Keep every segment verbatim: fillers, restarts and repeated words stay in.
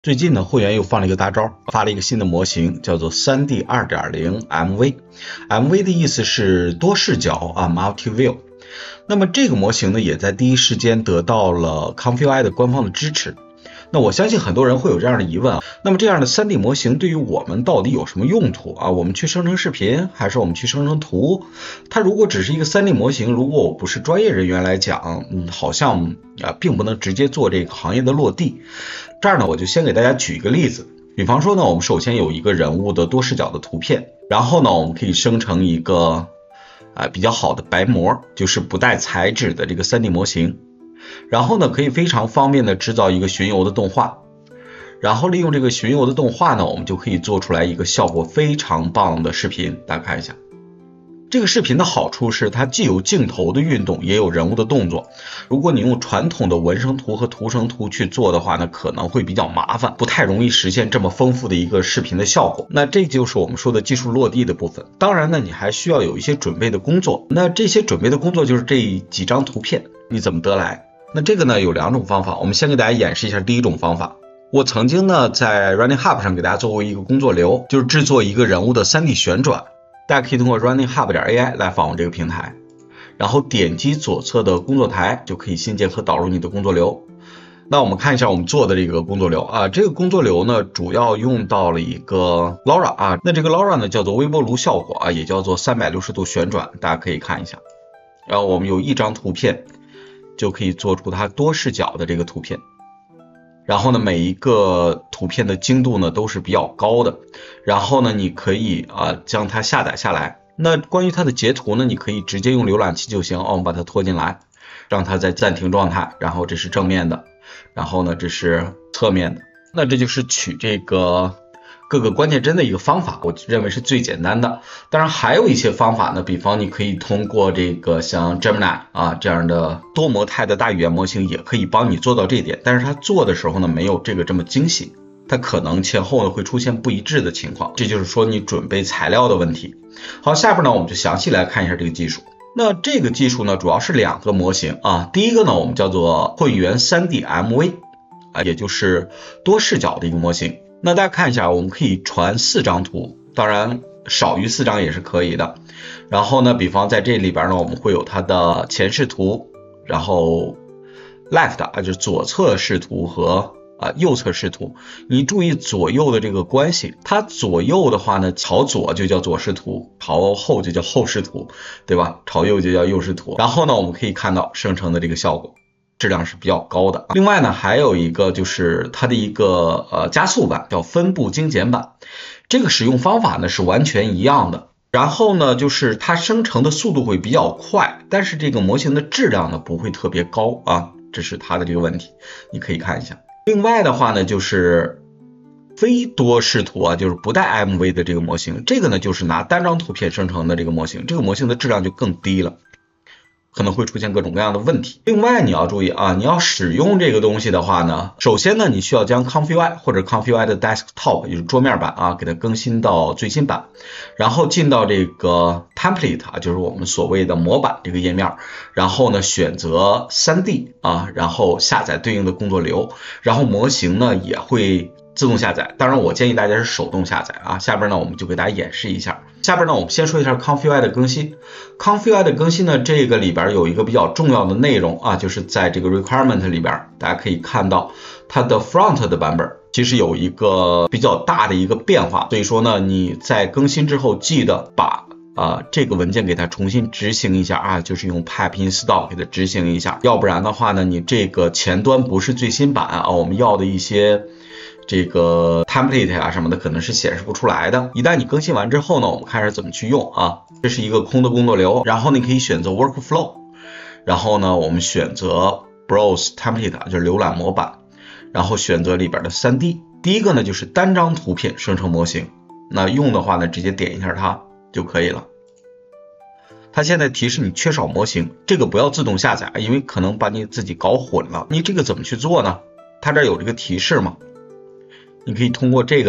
最近呢，会员又放了一个大招，发了一个新的模型，叫做 三 D 二点零 M V。M V 的意思是多视角啊 ，Multi View。那么这个模型呢，也在第一时间得到了 Config 的官方的支持。那我相信很多人会有这样的疑问啊，那么这样的 三 D 模型对于我们到底有什么用途啊？我们去生成视频，还是我们去生成图？它如果只是一个 三 D 模型，如果我不是专业人员来讲，嗯，好像啊并不能直接做这个行业的落地。这儿呢，我就先给大家举一个例子，比方说呢，我们首先有一个人物的多视角的图片，然后呢，我们可以生成一个啊比较好的白模，就是不带材质的这个 三 D 模型。然后呢，可以非常方便的制造一个巡游的动画，然后利用这个巡游的动画呢，我们就可以做出来一个效果非常棒的视频。大家看一下，这个视频的好处是它既有镜头的运动，也有人物的动作。如果你用传统的文生图和图生图去做的话呢，可能会比较麻烦，不太容易实现这么丰富的一个视频的效果。那这就是我们说的技术落地的部分。当然呢，你还需要有一些准备的工作。那这些准备的工作就是这几张图片，你怎么得来？那这个呢有两种方法，我们先给大家演示一下第一种方法。我曾经呢在 Running Hub 上给大家做过一个工作流，就是制作一个人物的 三 D 旋转。大家可以通过 running hub 点 A I 来访问这个平台，然后点击左侧的工作台，就可以新建和导入你的工作流。那我们看一下我们做的这个工作流啊，这个工作流呢主要用到了一个 Laura 啊，那这个 Laura 呢叫做微波炉效果啊，也叫做三百六十度旋转，大家可以看一下。然后我们有一张图片就可以做出它多视角的这个图片，然后呢每一个图片的精度呢都是比较高的，然后呢你可以啊将它下载下来。那关于它的截图呢，你可以直接用浏览器就行，哦，我们把它拖进来，让它在暂停状态，然后这是正面的，然后呢这是侧面的。那这就是取这个各个关键帧的一个方法，我认为是最简单的。当然还有一些方法呢，比方你可以通过这个像 Gemini 啊这样的多模态的大语言模型也可以帮你做到这一点，但是它做的时候呢没有这个这么精细，它可能前后呢会出现不一致的情况，这就是说你准备材料的问题。好，下边呢我们就详细来看一下这个技术。那这个技术呢主要是两个模型啊，第一个呢我们叫做混元 三 D M V 啊，也就是多视角的一个模型。那大家看一下，我们可以传四张图，当然少于四张也是可以的。然后呢，比方在这里边呢，我们会有它的前视图，然后 left 啊就是左侧视图和啊右侧视图。你注意左右的这个关系，它左右的话呢，朝左就叫左视图，朝后就叫后视图，对吧？朝右就叫右视图。然后呢，我们可以看到生成的这个效果质量是比较高的。另外呢，还有一个就是它的一个呃加速版，叫分布精简版。这个使用方法呢是完全一样的。然后呢，就是它生成的速度会比较快，但是这个模型的质量呢不会特别高啊，这是它的这个问题，你可以看一下。另外的话呢，就是非多视图啊，就是不带 M V 的这个模型，这个呢就是拿单张图片生成的这个模型，这个模型的质量就更低了，可能会出现各种各样的问题。另外你要注意啊，你要使用这个东西的话呢，首先呢你需要将 Config 或者 Config 的 Desktop 也就是桌面版啊，给它更新到最新版，然后进到这个 Template 啊，就是我们所谓的模板这个页面，然后呢选择 三 D 啊，然后下载对应的工作流，然后模型呢也会自动下载，当然我建议大家是手动下载啊。下边呢我们就给大家演示一下。下边呢我们先说一下 Config 的更新。Config 的更新呢，这个里边有一个比较重要的内容啊，就是在这个 requirement 里边，大家可以看到它的 front 的版本其实有一个比较大的一个变化，所以说呢你在更新之后记得把啊，这个文件给它重新执行一下啊，就是用 pip install 给它执行一下，要不然的话呢，你这个前端不是最新版啊，我们要的一些这个 template 啊什么的可能是显示不出来的。一旦你更新完之后呢，我们看一下怎么去用啊。这是一个空的工作流，然后你可以选择 workflow， 然后呢我们选择 browse template 就是浏览模板，然后选择里边的 三 D。第一个呢就是单张图片生成模型，那用的话呢直接点一下它就可以了。它现在提示你缺少模型，这个不要自动下载，因为可能把你自己搞混了。你这个怎么去做呢？它这有这个提示嘛，你可以通过这个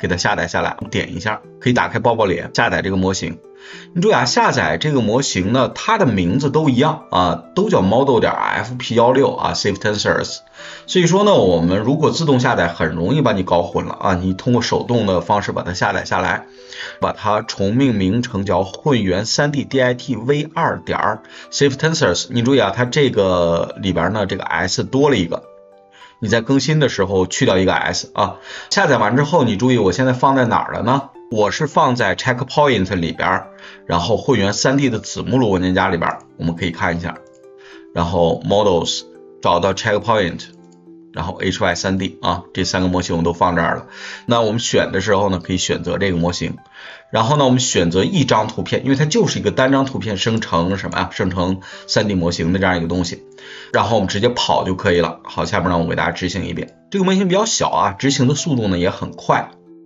给它下载下来，点一下可以打开抱抱脸下载这个模型。你注意啊，下载这个模型呢，它的名字都一样啊，都叫 model 点 f p 一六 啊 safe tensors。所以说呢，我们如果自动下载很容易把你搞混了啊，你通过手动的方式把它下载下来，把它重命名成叫混元 三 D dit v 二点 safe tensors。你注意啊，它这个里边呢这个 s 多了一个。你在更新的时候去掉一个 s 啊，下载完之后你注意我现在放在哪儿了呢？我是放在 checkpoint 里边，然后混元 三 D 的子目录文件夹里边，我们可以看一下，然后 models 找到 checkpoint， 然后 H Y 三 D 啊，这三个模型我都放这儿了。那我们选的时候呢，可以选择这个模型，然后呢我们选择一张图片，因为它就是一个单张图片生成什么呀？生成 三 D 模型的这样一个东西。然后我们直接跑就可以了。好，下面呢我给大家执行一遍。这个模型比较小啊，执行的速度呢也很快。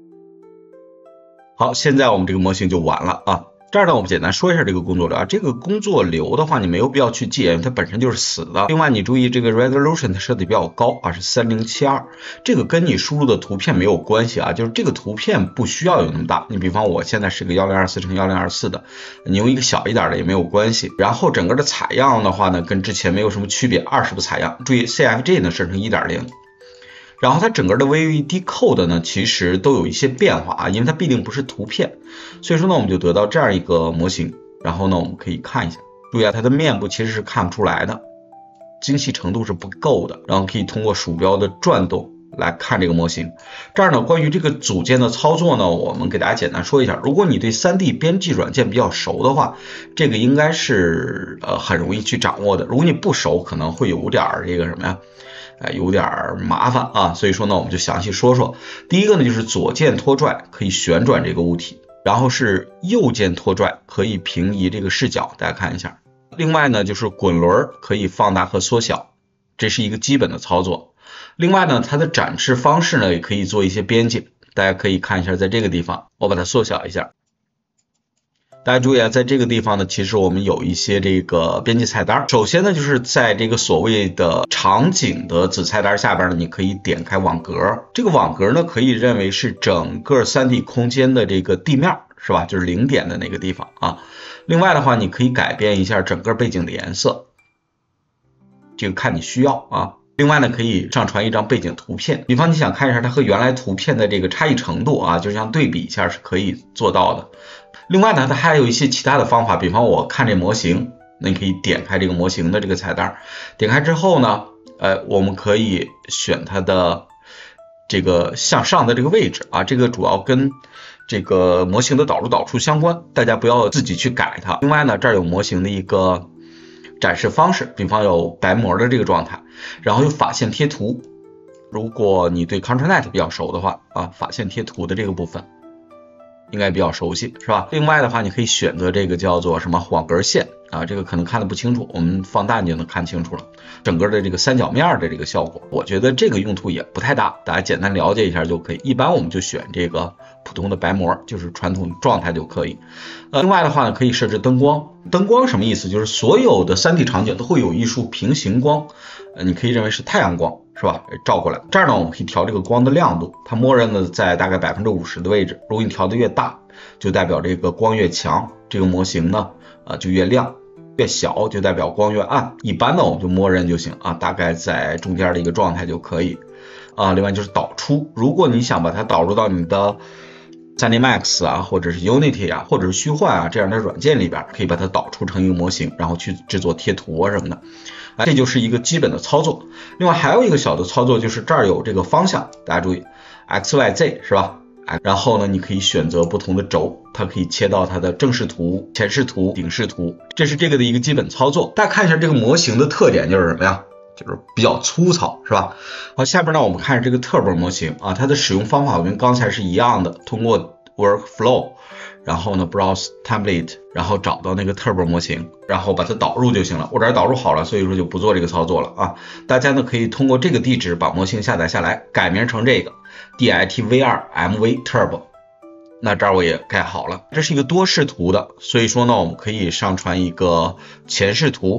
好，现在我们这个模型就完了啊。这儿呢我们简单说一下这个工作流啊。这个工作流的话你没有必要去记，因为它本身就是死的。另外你注意这个 resolution 它设的比较高啊，是三零七二，这个跟你输入的图片没有关系啊，就是这个图片不需要有那么大。你比方我现在是个一零二四乘一零二四的，你用一个小一点的也没有关系。然后整个的采样的话呢，跟之前没有什么区别，二十步采样。注意 C F G 呢设成 一点零。然后它整个的 V V decode 呢，其实都有一些变化啊，因为它毕竟不是图片，所以说呢，我们就得到这样一个模型。然后呢，我们可以看一下，注意啊，它的面部其实是看不出来的，精细程度是不够的。然后可以通过鼠标的转动来看这个模型。这儿呢，关于这个组件的操作呢，我们给大家简单说一下。如果你对 三 D 编辑软件比较熟的话，这个应该是呃很容易去掌握的。如果你不熟，可能会有点这个什么呀？呃，有点麻烦啊，所以说呢，我们就详细说说。第一个呢，就是左键拖拽可以旋转这个物体，然后是右键拖拽可以平移这个视角，大家看一下。另外呢，就是滚轮可以放大和缩小，这是一个基本的操作。另外呢，它的展示方式呢，也可以做一些编辑，大家可以看一下，在这个地方，我把它缩小一下。大家注意啊，在这个地方呢，其实我们有一些这个编辑菜单。首先呢，就是在这个所谓的场景的子菜单下边呢，你可以点开网格。这个网格呢，可以认为是整个 三 D 空间的这个地面，是吧？就是零点的那个地方啊。另外的话，你可以改变一下整个背景的颜色，这个看你需要啊。另外呢，可以上传一张背景图片，比方你想看一下它和原来图片的这个差异程度啊，就像对比一下是可以做到的。另外呢，它还有一些其他的方法，比方我看这模型，那你可以点开这个模型的这个菜单，点开之后呢，呃，我们可以选它的这个向上的这个位置啊，这个主要跟这个模型的导入导出相关，大家不要自己去改它。另外呢，这儿有模型的一个展示方式，比方有白膜的这个状态，然后有法线贴图。如果你对 ControlNet 比较熟的话啊，法线贴图的这个部分应该比较熟悉，是吧？另外的话，你可以选择这个叫做什么网格线啊，这个可能看得不清楚，我们放大你就能看清楚了。整个的这个三角面的这个效果，我觉得这个用途也不太大，大家简单了解一下就可以。一般我们就选这个普通的白膜，就是传统状态就可以。呃，另外的话呢，可以设置灯光。灯光什么意思？就是所有的 三 D 场景都会有一束平行光，呃，你可以认为是太阳光，是吧？照过来。这儿呢，我们可以调这个光的亮度，它默认的在大概 百分之五十 的位置。如果你调的越大，就代表这个光越强，这个模型呢，呃，就越亮。越小就代表光越暗，一般呢我们就默认就行啊，大概在中间的一个状态就可以啊。另外就是导出，如果你想把它导入到你的 三 D Max 啊，或者是 Unity 啊，或者是虚幻啊这样的软件里边，可以把它导出成一个模型，然后去制作贴图啊什么的，啊，这就是一个基本的操作。另外还有一个小的操作，就是这儿有这个方向，大家注意 X Y Z 是吧？然后呢，你可以选择不同的轴，它可以切到它的正视图、前视图、顶视图，这是这个的一个基本操作。大家看一下这个模型的特点就是什么呀？就是比较粗糙，是吧？好，下边呢我们看这个 Turbo 模型啊，它的使用方法跟刚才是一样的，通过 Workflow， 然后呢 Browse Template， 然后找到那个 Turbo 模型，然后把它导入就行了。我这儿导入好了，所以说就不做这个操作了啊。大家呢可以通过这个地址把模型下载下来，改名成这个 D I T V 二 M V Turbo。那这儿我也盖好了，这是一个多视图的，所以说呢我们可以上传一个前视图、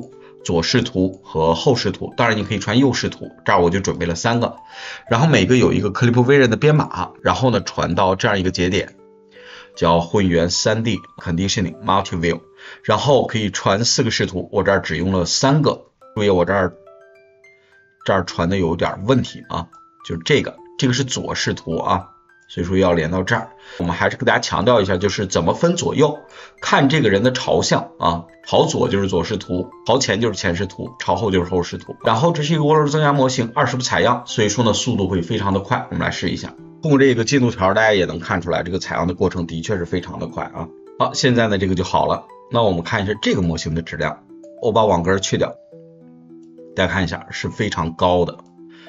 左视图和后视图，当然你可以传右视图，这儿我就准备了三个，然后每个有一个 Clip Vision 的编码，然后呢传到这样一个节点，叫混元 三 D Conditioning Multi-View， 然后可以传四个视图，我这儿只用了三个，注意我这儿这儿传的有点问题啊，就是这个这个是左视图啊。所以说要连到这儿，我们还是给大家强调一下，就是怎么分左右，看这个人的朝向啊，朝左就是左视图，朝前就是前视图，朝后就是后视图。然后这是一个涡轮增压模型，二十步采样，所以说呢速度会非常的快。我们来试一下，通过这个进度条，大家也能看出来，这个采样的过程的确是非常的快啊。好，现在呢这个就好了。那我们看一下这个模型的质量，我把网格去掉，大家看一下是非常高的，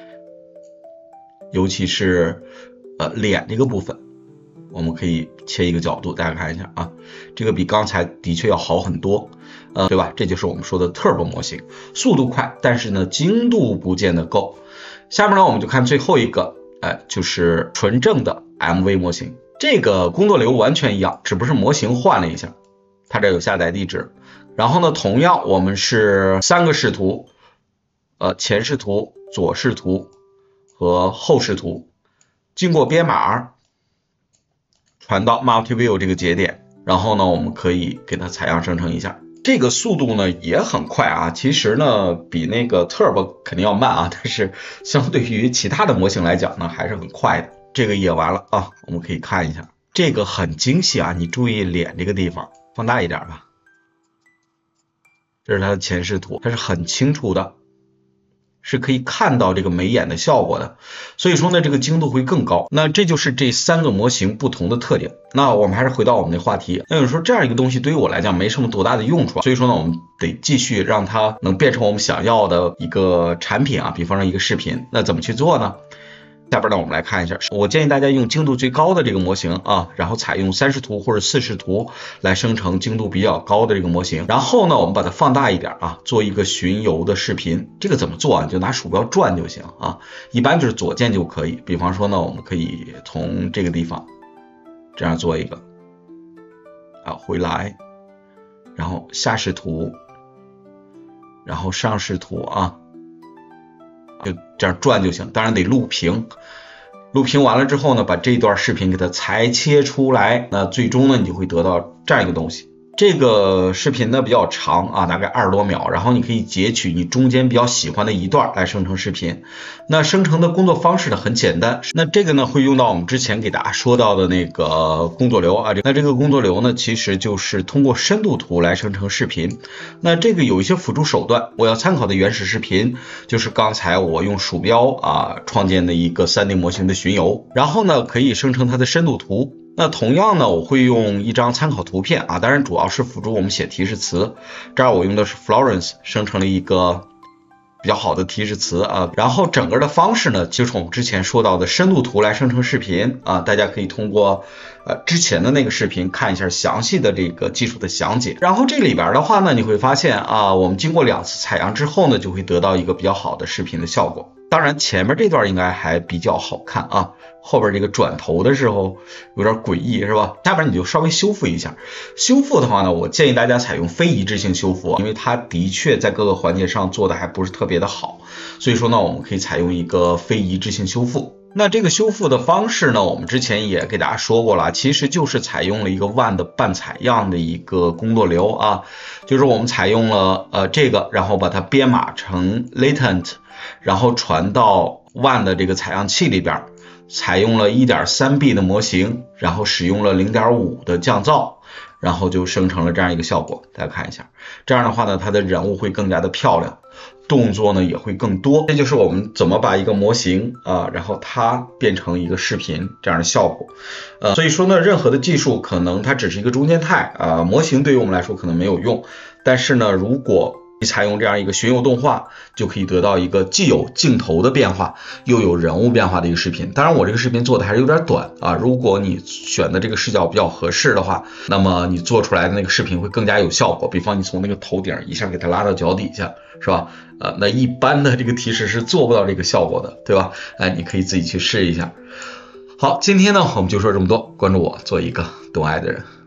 尤其是呃，脸这个部分，我们可以切一个角度，大家看一下啊，这个比刚才的确要好很多，呃，对吧？这就是我们说的 Turbo 模型，速度快，但是呢，精度不见得够。下面呢，我们就看最后一个，哎，就是纯正的 M V 模型，这个工作流完全一样，只不过是模型换了一下，它这有下载地址。然后呢，同样我们是三个视图，呃，前视图、左视图和后视图。经过编码传到 Multi-View 这个节点，然后呢，我们可以给它采样生成一下。这个速度呢也很快啊，其实呢比那个 Turbo 肯定要慢啊，但是相对于其他的模型来讲呢，还是很快的。这个也完了啊，我们可以看一下，这个很精细啊，你注意脸这个地方，放大一点吧。这是它的前视图，它是很清楚的。是可以看到这个眉眼的效果的，所以说呢，这个精度会更高。那这就是这三个模型不同的特点。那我们还是回到我们的话题。那有人说这样一个东西对于我来讲没什么多大的用处，所以说呢，我们得继续让它能变成我们想要的一个产品啊，比方说一个视频。那怎么去做呢？下边呢，我们来看一下，我建议大家用精度最高的这个模型啊，然后采用三视图或者四视图来生成精度比较高的这个模型。然后呢，我们把它放大一点啊，做一个巡游的视频。这个怎么做啊？就拿鼠标转就行啊，一般就是左键就可以。比方说呢，我们可以从这个地方这样做一个啊，回来，然后下视图，然后上视图啊。就这样转就行，当然得录屏。录屏完了之后呢，把这段视频给它裁切出来，那最终呢，你就会得到这样一个东西。这个视频呢比较长啊，大概二十多秒，然后你可以截取你中间比较喜欢的一段来生成视频。那生成的工作方式呢很简单，那这个呢会用到我们之前给大家说到的那个工作流啊。那这个工作流呢其实就是通过深度图来生成视频。那这个有一些辅助手段，我要参考的原始视频就是刚才我用鼠标啊创建的一个 三 D 模型的巡游，然后呢可以生成它的深度图。那同样呢，我会用一张参考图片啊，当然主要是辅助我们写提示词。这儿我用的是 Florence 生成了一个比较好的提示词啊。然后整个的方式呢，就是我们之前说到的深度图来生成视频啊，大家可以通过呃之前的那个视频看一下详细的这个技术的详解。然后这里边的话呢，你会发现啊，我们经过两次采样之后呢，就会得到一个比较好的视频的效果。当然前面这段应该还比较好看啊，后边这个转头的时候有点诡异是吧？下边你就稍微修复一下。修复的话呢，我建议大家采用非一致性修复，因为它的确在各个环节上做的还不是特别的好，所以说呢，我们可以采用一个非一致性修复。那这个修复的方式呢，我们之前也给大家说过了，其实就是采用了一个 one 的半采样的一个工作流啊，就是我们采用了呃这个，然后把它编码成 latent， 然后传到 one 的这个采样器里边，采用了 一点三 B 的模型，然后使用了 零点五 的降噪，然后就生成了这样一个效果。大家看一下，这样的话呢，它的人物会更加的漂亮，动作呢也会更多。这就是我们怎么把一个模型啊，然后它变成一个视频这样的效果。呃，所以说呢，任何的技术可能它只是一个中间态啊，模型对于我们来说可能没有用，但是呢，如果你采用这样一个巡游动画，就可以得到一个既有镜头的变化，又有人物变化的一个视频。当然我这个视频做的还是有点短啊，如果你选的这个视角比较合适的话，那么你做出来的那个视频会更加有效果。比方你从那个头顶一下给它拉到脚底下，是吧？呃，那一般的这个提示是做不到这个效果的，对吧？哎，你可以自己去试一下。好，今天呢我们就说这么多，关注我，做一个懂爱的人。